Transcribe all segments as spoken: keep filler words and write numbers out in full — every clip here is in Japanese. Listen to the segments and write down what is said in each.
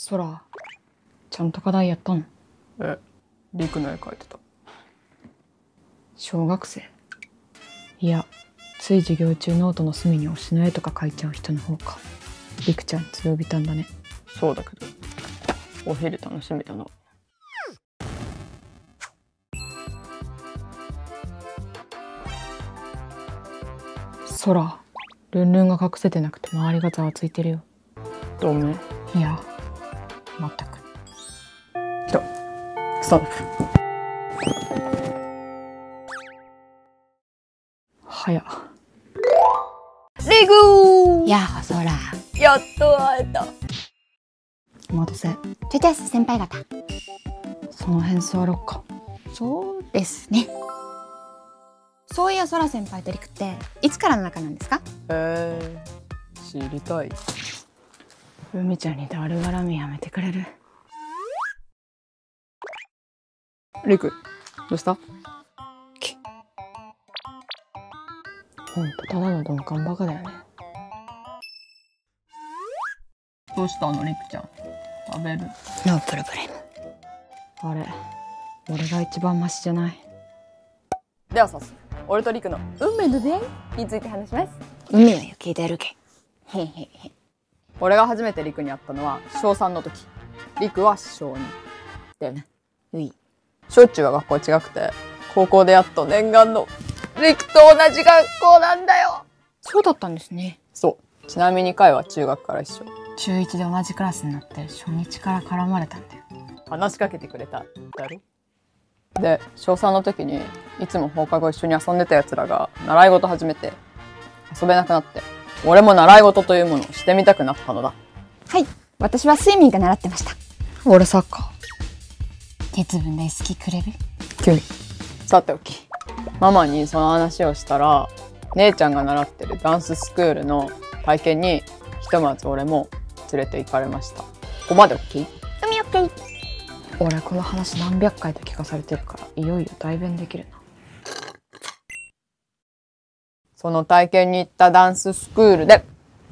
そら、ちゃんと課題やったの？ え、リクの絵描いてた。 小学生？いや、つい授業中ノートの隅に推しの絵とか描いちゃう人の方か。りくちゃん強火たんだね。 そうだけど、お昼楽しみだな。 そら、ルンルンが隠せてなくて周りがざわついてるよ。 どうめ？ いや、まったく。 と、ストップ。 はや。 リクー。 やあ、そら。 やっと会えた。 お待たせ。 ちょちゃす先輩方。 その辺座ろっか。 そうですね。そういや、そら先輩とりくっていつからの仲なんですか？ えー、知りたい。 海ちゃんにダル絡みやめてくれる？ リク、どうした？ ほんとただの鈍感バカだよね。 どうしたのリクちゃん。食べる？ ノープロブレム。 あれ、俺が一番マシじゃない？ では早速、俺とリクの運命の出会いについて話します。 海のよ聞いてやるけ。へへへ。 俺が初めてリクに会ったのは小さんの時。リクは小にだよね。 うい。 小中は学校違くて、高校でやっと念願のリクと同じ学校なんだよ。 そうだったんですね。 そう。ちなみに彼は中学から一緒。 中いちで同じクラスになって初日から絡まれたんだよ。 話しかけてくれただろ。で、小さんの時にいつも放課後一緒に遊んでた奴らが習い事始めて遊べなくなって、俺も習い事というものをしてみたくなったのだ。 はい、私はスイミング習ってました。 俺サッカー。 鉄分大好きクレベ。 急に。 さておき、ママにその話をしたら、姉ちゃんが習ってるダンススクールの体験にひとまず俺も連れて行かれました。ここまで OK？ 海オッケー。 俺この話何百回と聞かされてるからいよいよ代弁できるな。 その体験に行ったダンススクールで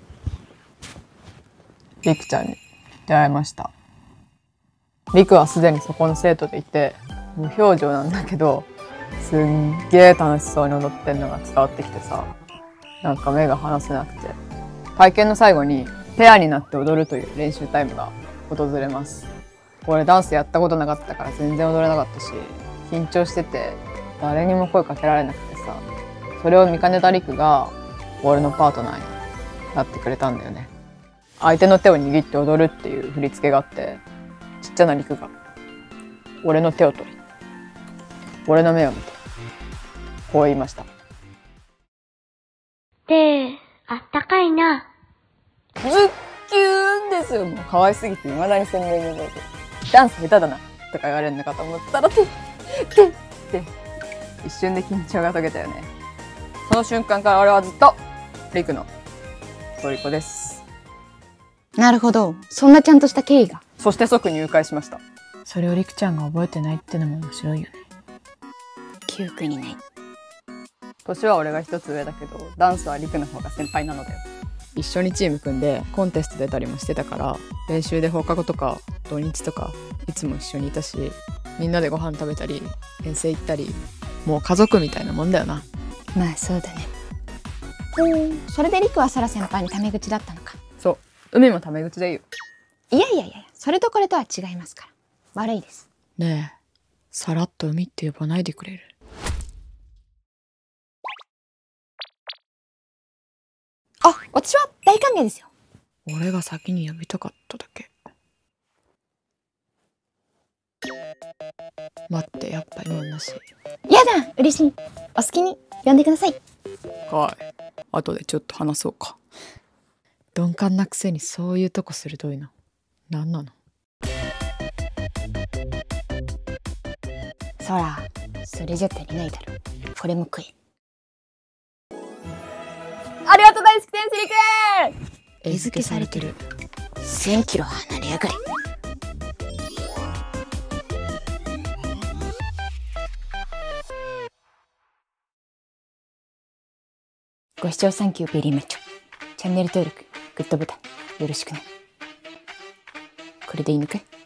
リクちゃんに出会いました。リクはすでにそこの生徒でいて無表情なんだけど、すんげー楽しそうに踊ってんのが伝わってきてさ、なんか目が離せなくて、体験の最後にペアになって踊るという練習タイムが訪れます。俺ダンスやったことなかったから全然踊れなかったし、緊張してて誰にも声かけられなくてさ、それを見かねたリクが俺のパートナーになってくれたんだよね。相手の手を握って踊るっていう振り付けがあって、ちっちゃなリクが俺の手を取り、俺の目を見てこう言いました。 で、あったかいな。 ズッキューンですよ。もう可愛すぎて未だに鮮明に覚えてる。ダンス下手だなとか言われるのかと思ったら、てってって一瞬で緊張が解けたよね。その瞬間から俺はずっとリクの虜です。 なるほど、そんなちゃんとした経緯が。 そして即入会しました。 それをりくちゃんが覚えてないってのも面白いよね。 記憶にない。 年は俺が一つ上だけど、ダンスはリクの方が先輩なのだよ。一緒にチーム組んでコンテスト出たりもしてたから、練習で放課後とか土日とかいつも一緒にいたし、みんなでご飯食べたり遠征行ったり、もう家族みたいなもんだよな。 まあそうだね。うん、それでリクはソラ先輩にタメ口だったのか。 そう、海もタメ口でいいよ。 いやいやいや、それとこれとは違いますから。悪いです。 ねえ、さらっと海って呼ばないでくれる？ あ、私は大歓迎ですよ。 俺が先に呼びたかっただけ。待って、やっぱりもうなし。 やだ、嬉しい。お好きに呼んでください。 はい、後でちょっと話そうか。 鈍感なくせにそういうとこ鋭いの何なの？ そら、それじゃ足りないだろ。これも食え。 ありがとう大好き天使リク。 餌付けされてる。せんキロ離れやがれ。ご視聴サンキューベリーマッチョ。チャンネル登録、グッドボタンよろしくね。 これでいいのかい？